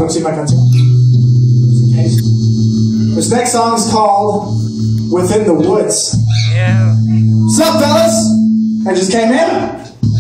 see my content. This next song is called Within the Woods. Yeah. What's up, fellas? I just came in.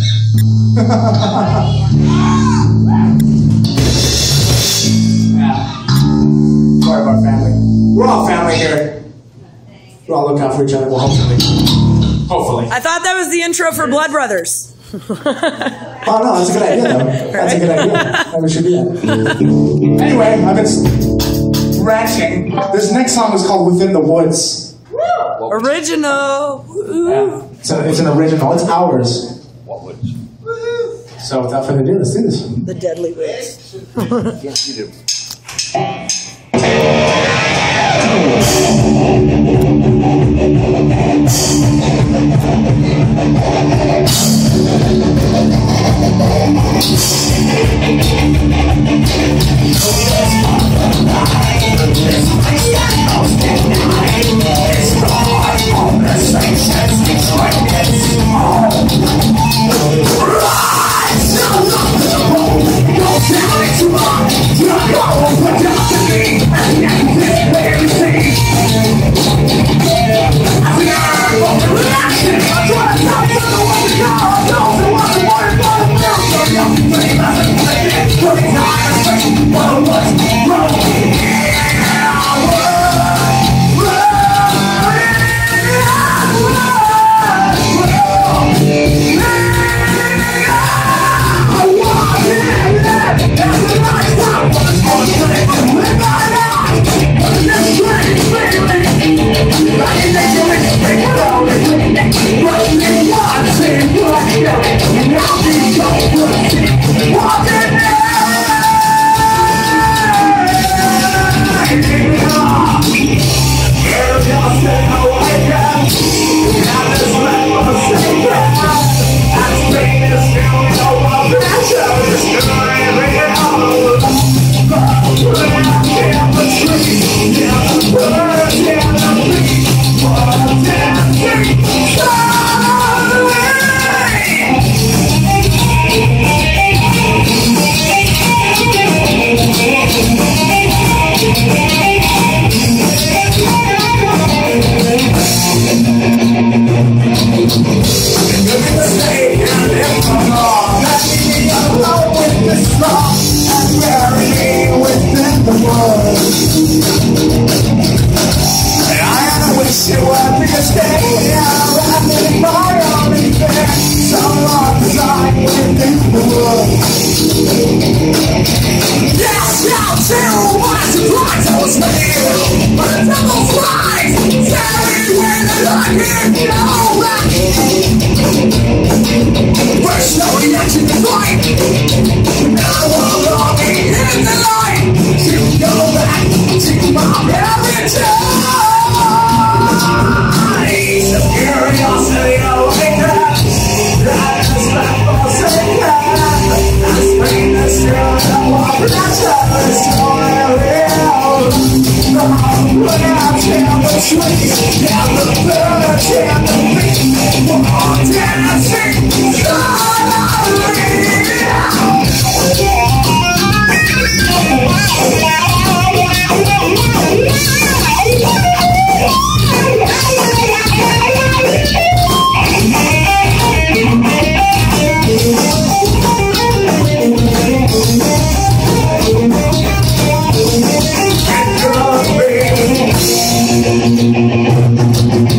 Sorry about family. We're all family here. We all look out for each other. Well, hopefully. I thought that was the intro for Blood Brothers. Oh no, that's a good idea though. That's a good idea. Maybe we should do that. Anyway, I've been ranting. This next song is called Within the Woods. Original. Yeah. It's an original. It's ours. So without further ado, let's do this. The Deadly Woods. Yes, you do.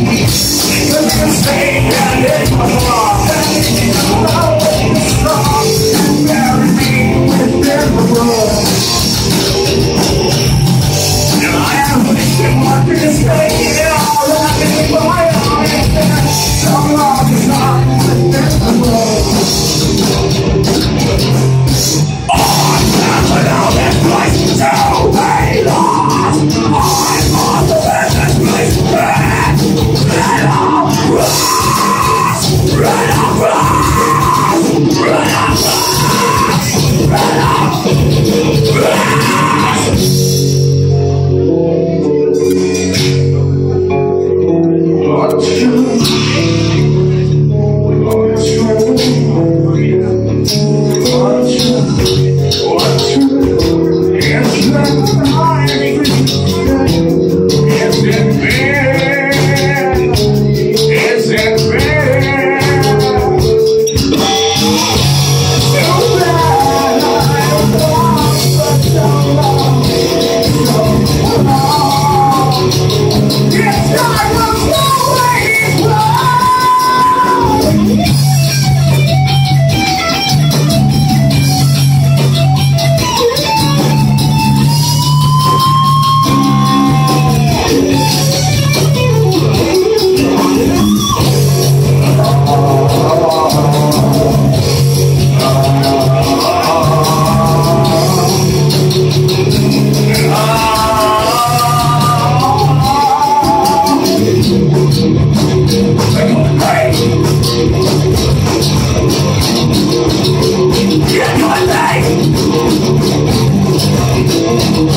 Stay and it's my heart.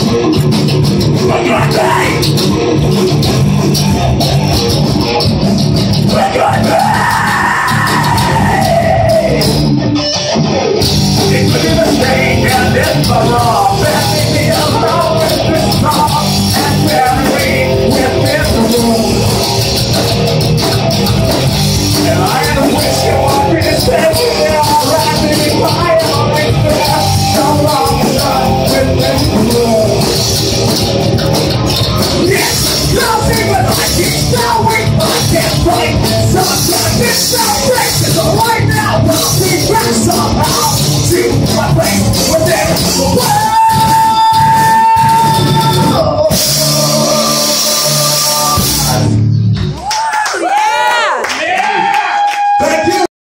It's been a strange and this